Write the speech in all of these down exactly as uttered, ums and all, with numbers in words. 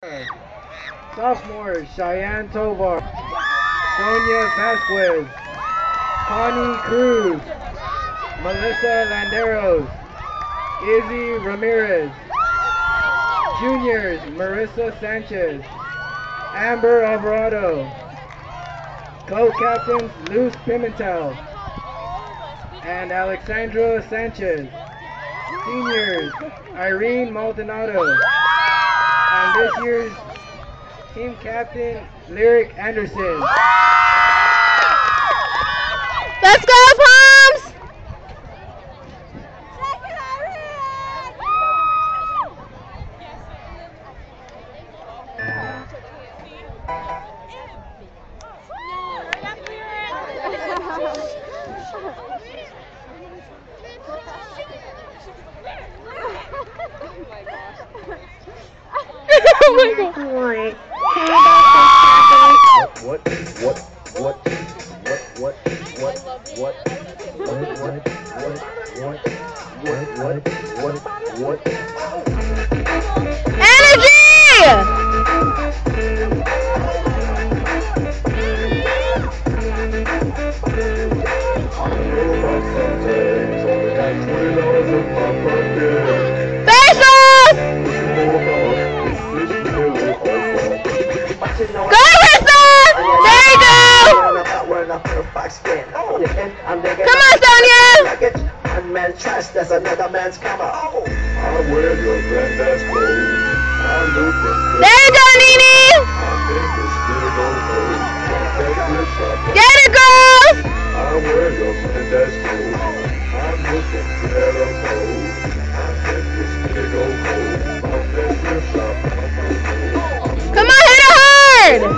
Sophomores, Cheyenne Tovar, Sonia Vasquez, Connie Cruz, Melissa Landeros, Izzy Ramirez. Juniors, Marissa Sanchez, Amber Alvarado. Co-captains, Luz Pimentel and Alexandra Sanchez. Seniors, Irene Maldonado. And this year's team captain, Lyric Anderson. Let's go, Palms! Oh my God. What, what, what, what, what, what, what, what, what, what, what, what, what, Energy! Face off! Go, Rissa! There you go! Come on, Sonia! One man's trash, that's another man's cover. Oh, I wear your granddad's clothes. I look at There you go, Nene! Get it, girls! I wear your granddad's clothes. I look at better clothes. I think this big old coat. My best gift shop. Come on, hit it hard!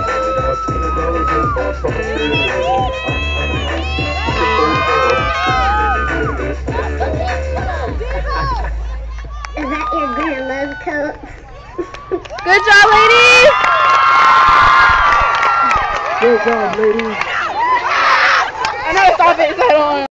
Is that your grandma's coat? Good job, ladies! Good job, ladies. I know, stop it, is that on?